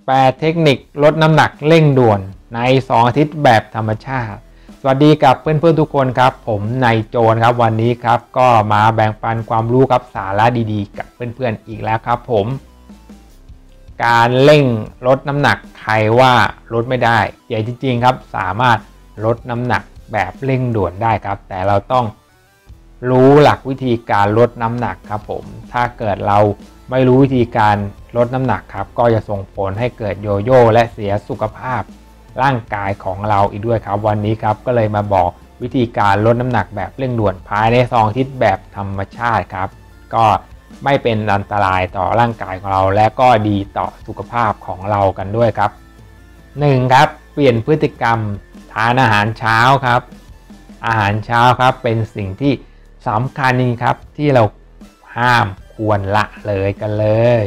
8 เทคนิคลดน้ำหนักเร่งด่วนใน 2 อาทิตย์แบบธรรมชาติสวัสดีกับเพื่อนๆทุกคนครับผมนายโจนครับวันนี้ครับก็มาแบ่งปันความรู้กับสาระดีๆกับเพื่อนๆอีกแล้วครับผมการเร่งลดน้ำหนักใครว่าลดไม่ได้แต่จริงๆครับสามารถลดน้ำหนักแบบเร่งด่วนได้ครับแต่เราต้องรู้หลักวิธีการลดน้ำหนักครับผมถ้าเกิดเราไม่รู้วิธีการลดน้ำหนักครับก็จะส่งผลให้เกิดโยโย่และเสียสุขภาพร่างกายของเราอีกด้วยครับวันนี้ครับก็เลยมาบอกวิธีการลดน้ำหนักแบบเร่งด่วนภายใน2 อาทิตย์แบบธรรมชาติครับก็ไม่เป็นอันตรายต่อร่างกายของเราและก็ดีต่อสุขภาพของเรากันด้วยครับ 1. ครับเปลี่ยนพฤติกรรมทานอาหารเช้าครับอาหารเช้าครับเป็นสิ่งที่สำคัญจริงครับที่เราห้ามควรละเลยกันเลย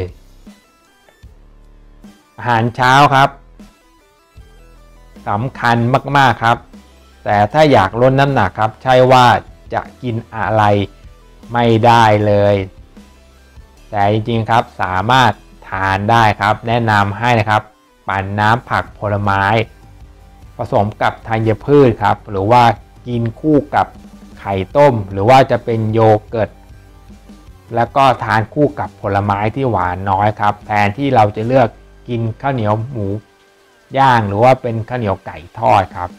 อาหารเช้าครับสำคัญมากๆครับแต่ถ้าอยากลดน้ำหนักครับใช่ว่าจะกินอะไรไม่ได้เลยแต่จริงๆครับสามารถทานได้ครับแนะนำให้นะครับปั่นน้ำผักผลไม้ผสมกับธัญพืชครับหรือว่ากินคู่กับไข่ต้มหรือว่าจะเป็นโยเกิร์ตแล้วก็ทานคู่กับผลไม้ที่หวานน้อยครับแทนที่เราจะเลือกกินข้าวเหนียวหมูย่างหรือว่าเป็นข้าวเหนียวไก่ทอดครับ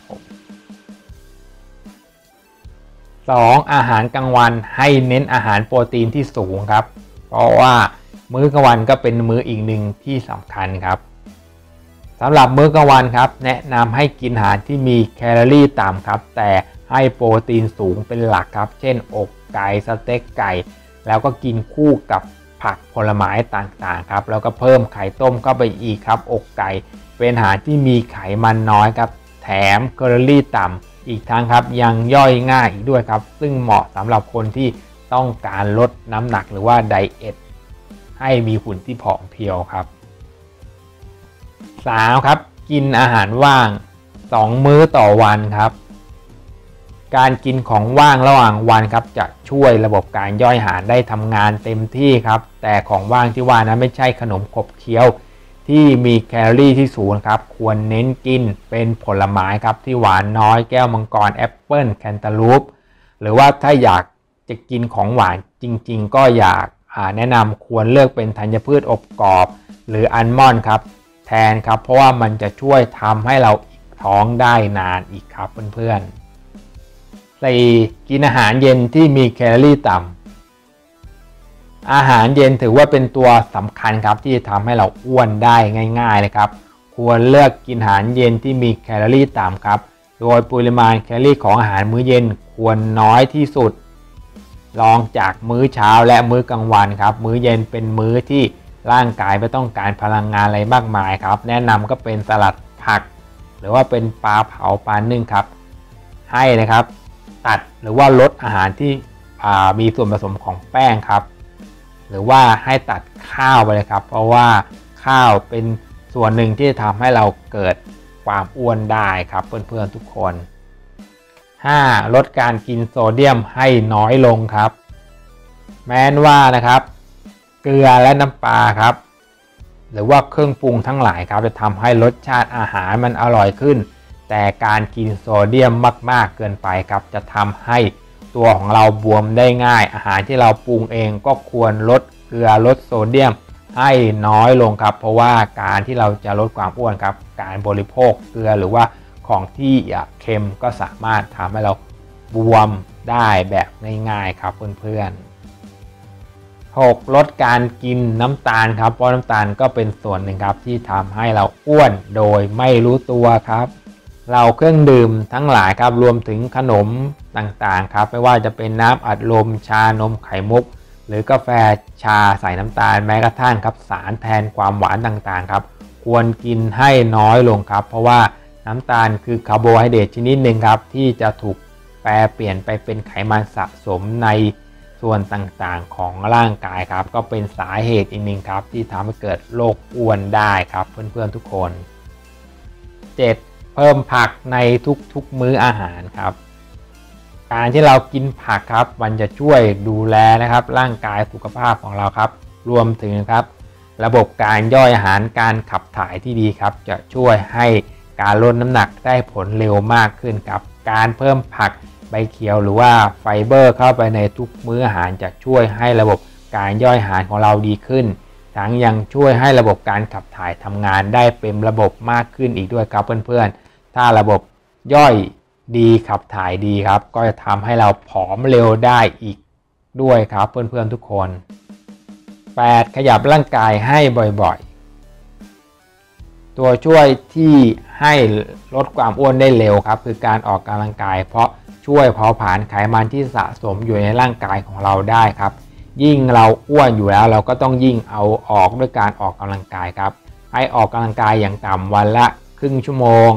2. อาหารกลางวันให้เน้นอาหารโปรตีนที่สูงครับเพราะว่ามื้อกลางวันก็เป็นมื้ออีกหนึ่งที่สำคัญครับสำหรับมื้อกลางวันครับแนะนำให้กินอาหารที่มีแคลอรี่ต่ำครับแต่ให้โปรตีนสูงเป็นหลักครับเช่นอกไก่สเต็กไก่แล้วก็กินคู่กับผักผลไม้ต่างๆครับแล้วก็เพิ่มไข่ต้มเข้าไปอีกครับอกไก่เป็นอาหารที่มีไขมันน้อยครับแถมแคลอรี่ต่ำอีกทั้งครับยังย่อยง่ายอีกด้วยครับซึ่งเหมาะสำหรับคนที่ต้องการลดน้ำหนักหรือว่าไดเอทให้มีหุ่นที่ผอมเพรียวครับ 3. ครับกินอาหารว่าง2 มื้อต่อวันครับการกินของว่างระหว่างวันครับจะช่วยระบบการย่อยอาหารได้ทำงานเต็มที่ครับแต่ของว่างที่ว่านั้นไม่ใช่ขนมขบเคี้ยวที่มีแคลอรี่ที่สูงครับควรเน้นกินเป็นผลไม้ครับที่หวานน้อยแก้วมังกรแอปเปิ้ลแคนตาลูปหรือว่าถ้าอยากจะกินของหวานจริงๆก็อยากแนะนำควรเลือกเป็นธัญพืชอบกรอบหรืออัลมอนด์ครับแทนครับเพราะว่ามันจะช่วยทำให้เราอิ่มท้องได้นานอีกครับเพื่อนๆ 4. กินอาหารเย็นที่มีแคลอรี่ต่ำอาหารเย็นถือว่าเป็นตัวสำคัญครับที่จะทำให้เราอ้วนได้ง่ายๆเลยครับควรเลือกกินอาหารเย็นที่มีแคลอรี่ต่ำครับโดยปริมาณแคลอรี่ของอาหารมื้อเย็นควรน้อยที่สุดรองจากมื้อเช้าและมื้อกลางวันครับมื้อเย็นเป็นมื้อที่ร่างกายไม่ต้องการพลังงานอะไรมากมายครับแนะนำก็เป็นสลัดผักหรือว่าเป็นปลาเผาปลานึ่งครับให้นะครับตัดหรือว่าลดอาหารที่มีส่วนผสมของแป้งครับหรือว่าให้ตัดข้าวไปเลยครับเพราะว่าข้าวเป็นส่วนหนึ่งที่จะทำให้เราเกิดความอ้วนได้ครับเพื่อนๆทุกคน 5. ลดการกินโซเดียมให้น้อยลงครับแม้นว่านะครับเกลือและน้ำปลาครับหรือว่าเครื่องปรุงทั้งหลายครับจะทำให้รสชาติอาหารมันอร่อยขึ้นแต่การกินโซเดียมมากๆเกินไปครับจะทำให้ตัวของเราบวมได้ง่ายอาหารที่เราปรุงเองก็ควรลดเกลือลดโซเดียมให้น้อยลงครับเพราะว่าการที่เราจะลดความอ้วนครับการบริโภคเกลือหรือว่าของที่เค็มก็สามารถทำให้เราบวมได้แบบง่ายๆครับเพื่อนๆ 6. ลดการกินน้ำตาลครับเพราะน้ำตาลก็เป็นส่วนหนึ่งครับที่ทำให้เราอ้วนโดยไม่รู้ตัวครับเราเครื่องดื่มทั้งหลายครับรวมถึงขนมต่างๆครับไม่ว่าจะเป็นน้ำอัดลมชานมไข่มุกหรือกาแฟชาใส่น้ำตาลแม้กระทั่งครับสารแทนความหวานต่างๆครับควรกินให้น้อยลงครับเพราะว่าน้ำตาลคือคาร์โบไฮเดรตชนิดหนึ่งครับที่จะถูกแปรเปลี่ยนไปเป็นไขมันสะสมในส่วนต่างๆของร่างกายครับก็เป็นสาเหตุอีกหนึ่งครับที่ทำให้เกิดโรคอ้วนได้ครับเพื่อนๆทุกคน 7. เพิ่มผักในทุกๆมื้ออาหารครับการที่เรากินผักครับมันจะช่วยดูแลนะครับร่างกายสุขภาพของเราครับรวมถึงครับระบบการย่อยอาหารการขับถ่ายที่ดีครับจะช่วยให้การลดน้ำหนักได้ผลเร็วมากขึ้นครับการเพิ่มผักใบเขียวหรือว่าไฟเบอร์เข้าไปในทุกมื้ออาหารจะช่วยให้ระบบการย่อยอาหารของเราดีขึ้นทั้งยังช่วยให้ระบบการขับถ่ายทำงานได้เป็นระบบมากขึ้นอีกด้วยครับเพื่อนๆถ้าระบบย่อยดีขับถ่ายดีครับก็จะทำให้เราผอมเร็วได้อีกด้วยครับเพื่อนๆทุกคน8ขยับร่างกายให้บ่อยๆตัวช่วยที่ให้ลดความอ้วนได้เร็วครับคือการออกกำลังกายเพราะช่วยเผาผลาญไขมันที่สะสมอยู่ในร่างกายของเราได้ครับยิ่งเราอ้วนอยู่แล้วเราก็ต้องยิ่งเอาออกด้วยการออกกำลังกายครับให้ออกกำลังกายอย่างต่ำวันละครึ่งชั่วโมง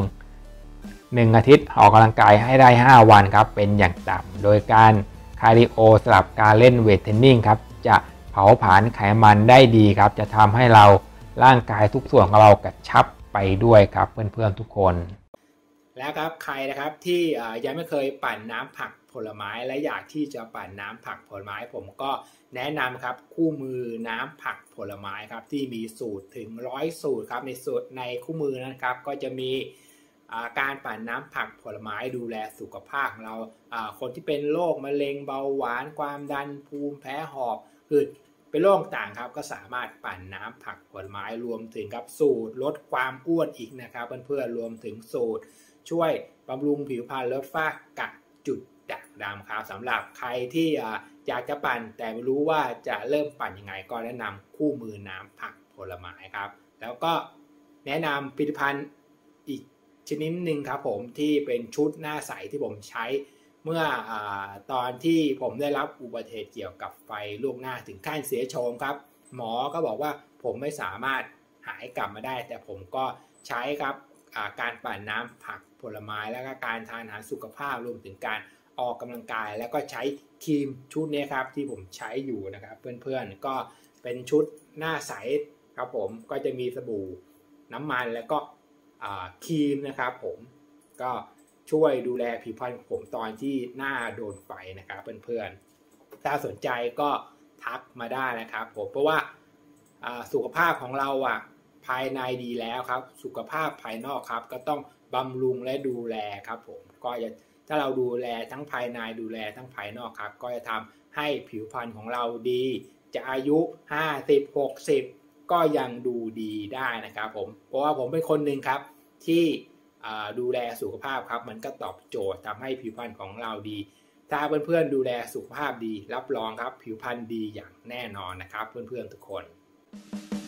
1 อาทิตย์ออกกำลังกายให้ได้5 วันครับเป็นอย่างต่ำโดยการคาร์ดิโอสลับการเล่นเวทเทรนนิ่งครับจะเผาผลาญไขมันได้ดีครับจะทำให้เราร่างกายทุกส่วนของเรากระชับไปด้วยครับเพื่อนๆทุกคนแล้วครับใครนะครับที่ยังไม่เคยปั่นน้ำผักผลไม้และอยากที่จะปั่นน้ำผักผลไม้ผมก็แนะนำครับคู่มือน้ำผักผลไม้ครับที่มีสูตรถึง100 สูตรครับในคู่มือนะครับก็จะมีการปั่นน้ำผักผลไม้ดูแลสุขภาพของเราคนที่เป็นโรคมะเร็งเบาหวานความดันภูมิแพ้หอบคือเป็นโรคต่างครับก็สามารถปั่นน้ำผักผลไม้รวมถึงครับสูตรลดความอ้วนอีกนะครับเพื่อนๆรวมถึงสูตรช่วยบำรุงผิวพรรณลดฝ้ากระจุดด่างดำครับสำหรับใครที่อยากจะปั่นแต่ไม่รู้ว่าจะเริ่มปั่นยังไงก็แนะนำคู่มือน้ำผักผลไม้ครับแล้วก็แนะนำผลิตภัณฑ์อีกชนิดหนึ่งครับผมที่เป็นชุดหน้าใสที่ผมใช้เมื่อตอนที่ผมได้รับอุบัติเหตุเกี่ยวกับไฟลวกหน้าถึงขั้นเสียโฉมครับหมอก็บอกว่าผมไม่สามารถหายกลับมาได้แต่ผมก็ใช้ครับการปั่นน้ำผักผลไม้แล้วก็การทานอาหารสุขภาพรวมถึงการออกกำลังกายแล้วก็ใช้ครีมชุดนี้ครับที่ผมใช้อยู่นะครับเพื่อนๆก็เป็นชุดหน้าใสครับผมก็จะมีสบู่น้ำมันแล้วก็ครีมนะครับผมก็ช่วยดูแลผิวพรรณของผมตอนที่หน้าโดนไฟนะครับเพื่อนๆถ้าสนใจก็ทักมาได้นะครับผมเพราะว่าสุขภาพของเราภายในดีแล้วครับสุขภาพภายนอกครับก็ต้องบำรุงและดูแลครับผมก็จะถ้าเราดูแลทั้งภายในดูแลทั้งภายนอกครับก็จะทำให้ผิวพรรณของเราดีจะอายุ50-60ก็ยังดูดีได้นะครับผมเพราะว่าผมเป็นคนหนึ่งครับที่ดูแลสุขภาพครับมันก็ตอบโจทย์ทำให้ผิวพรรณของเราดีถ้าเพื่อนๆดูแลสุขภาพดีรับรองครับผิวพรรณดีอย่างแน่นอนนะครับเพื่อนๆทุกคน